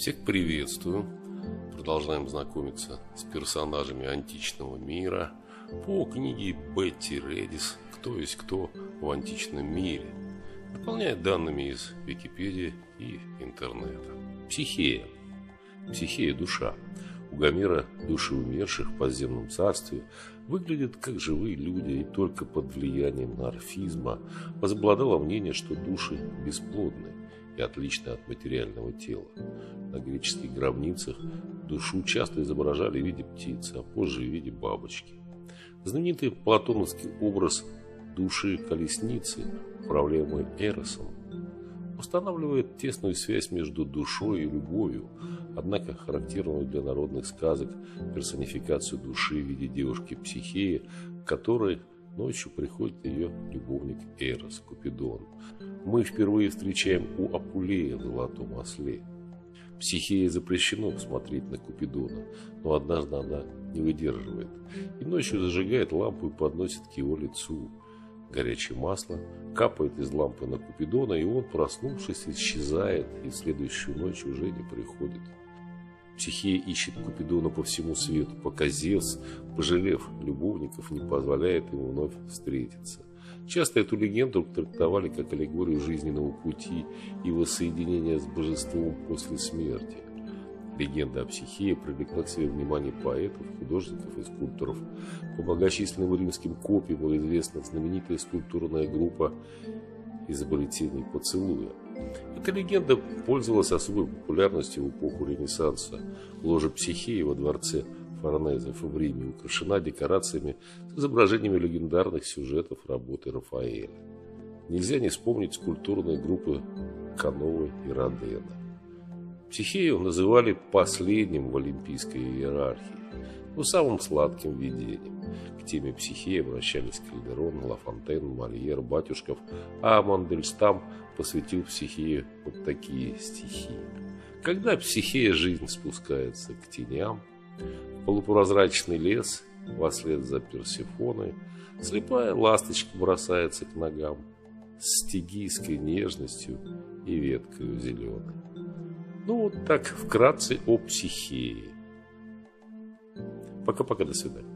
Всех приветствую! Продолжаем знакомиться с персонажами античного мира по книге Бетти Редис «Кто есть кто в античном мире», дополняя данными из Википедии и интернета. Психея. Психея – душа. У Гомера души умерших в подземном царстве выглядят как живые люди, и только под влиянием орфизма возобладало мнение, что души бесплодны и отличны от материального тела. На греческих гробницах душу часто изображали в виде птицы, а позже в виде бабочки. Знаменитый платоновский образ души колесницы, управляемой Эросом, устанавливает тесную связь между душой и любовью, однако характерную для народных сказок персонификацию души в виде девушки Психеи, к которой ночью приходит ее любовник Эрос, Купидон, мы впервые встречаем у Апулея в «Золотом осле». Психее запрещено посмотреть на Купидона, но однажды она не выдерживает и ночью зажигает лампу и подносит к его лицу горячее масло, капает из лампы на Купидона, и он, проснувшись, исчезает и в следующую ночь уже не приходит. Психея ищет Купидона по всему свету, пока Зевс, пожалев любовников, не позволяет ему вновь встретиться. Часто эту легенду трактовали как аллегорию жизненного пути и воссоединения с божеством после смерти. Легенда о Психее привлекла к себе внимание поэтов, художников и скульпторов. По многочисленным римским копиям известна знаменитая скульптурная группа изобретений поцелуя. Эта легенда пользовалась особой популярностью в эпоху Ренессанса. Ложа Психеи во дворце Форнезов в Риме украшена декорациями с изображениями легендарных сюжетов работы Рафаэля. Нельзя не вспомнить скульптурные группы Кановы и Родена. Психею называли последним в олимпийской иерархии, но самым сладким видением. К теме Психеи обращались Кальдерон, Ла Фонтен, Мольер, Батюшков, а Мандельштам посвятил Психее вот такие стихи. Когда Психея жизнь спускается к теням, в полупрозрачный лес, вослед за Персефоной, слепая ласточка бросается к ногам с стигийской нежностью и веткою зеленой. Ну, вот так вкратце о Психее. Пока-пока, до свидания.